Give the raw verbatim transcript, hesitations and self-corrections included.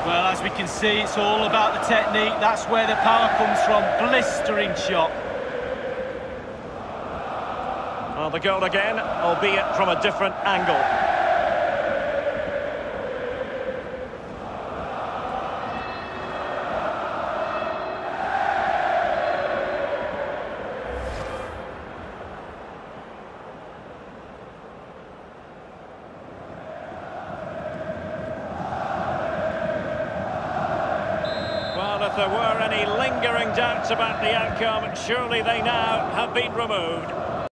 Well, as we can see, it's all about the technique. That's where the power comes from. Blistering shot. Well, the goal again, albeit from a different angle. Well, if there were any lingering doubts about the outcome, surely they now have been removed.